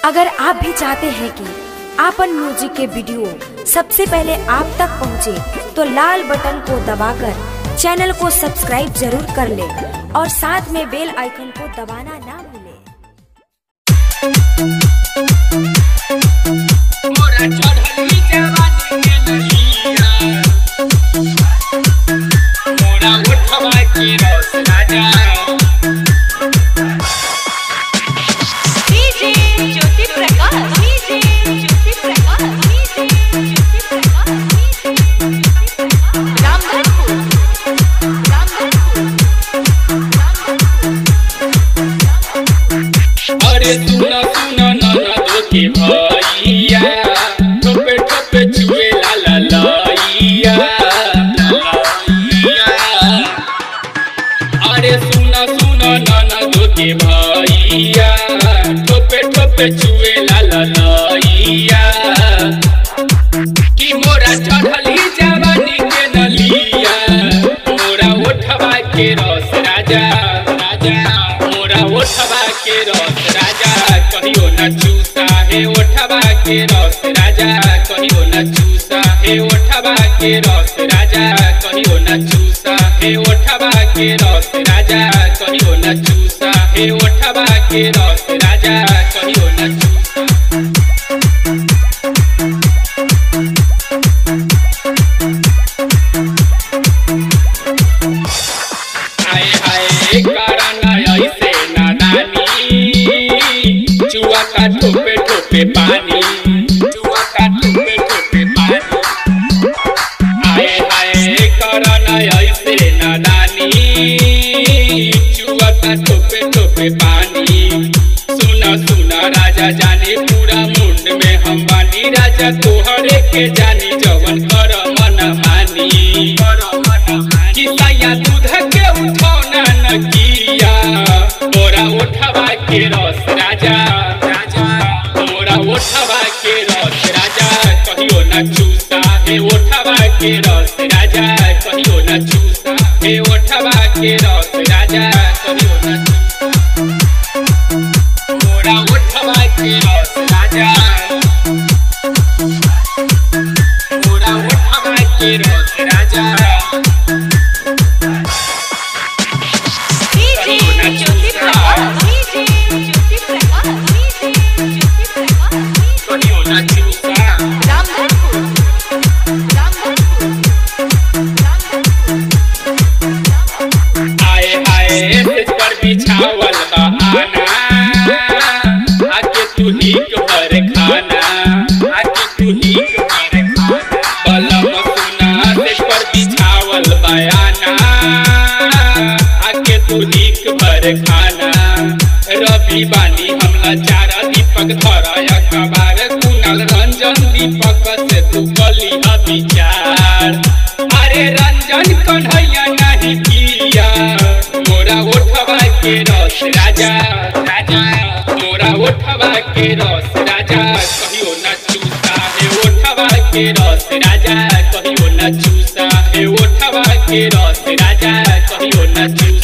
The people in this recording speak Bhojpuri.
अगर आप भी चाहते हैं कि आपन म्यूजिक के वीडियो सबसे पहले आप तक पहुंचे, तो लाल बटन को दबाकर चैनल को सब्सक्राइब जरूर कर ले और साथ में बेल आइकन को दबाना ना भूलें। अरे सुना सुना ननद के भैया, ठोपे ठोपे छुए ला लैया। अरे सुना सुना ननद के भैया, ठोपे ठोपे छुए ला लैया। कि मोरा चढ़ली जवानी के नलिया, मोरा उठवा के रस राजा राजा, मोरा उठवा के रस राजा, कहियो न चूसा है उठवा के रस राजा, कहियो न चूसा है उठवा के रस राजा, कहियो न चूसा है उठवा के रस राजा, कहियो न चूसा है उठवा के रस राजा, कहियो न चूसा। हाय हाय करना ऐसे नादानी, चुआ का ठोपे ठोपे पानी, चुआ का ठोपे ठोपे पानी। हाय हाय करना ऐसे नादानी, चुआ का ठोपे ठोपे पानी। सुना सुना राजा जाने पूरा मुंड में हम बानी, राजा तोहरे के जानी जवन कर मन मानी। किसाया दूध के उठौना न किया, मोरा उठवा के रस राजा राजा, मोरा उठवा के रस राजा, कहियो न चूसा है उठवा के रस राजा, कहियो न चूसा है उठवा के रस राजा, कहियो न चूसा। मोरा उठवा के रस राजा, मोरा उठवा के रस राजा। बिछावल बहाना, आके तू हीक भर खाना, आके तू हीक भर खाना। बलम सुना से पर बिछावल बयाना, आके तू हीक भर खाना। रवि बानी हमला चारा, दीपक धरया कबार, कुणाल रंजन दीपक से तू कली विचार। अरे रंजन कन्हैया नहीं किया, मोरा उठवा के रस राजा राजा, मोरा उठवा के रस राजा, कहियो न चूसा है उठवा के रस राजा, कहियो न चूसा है उठवा के रस राजा, कहियो न चूसा।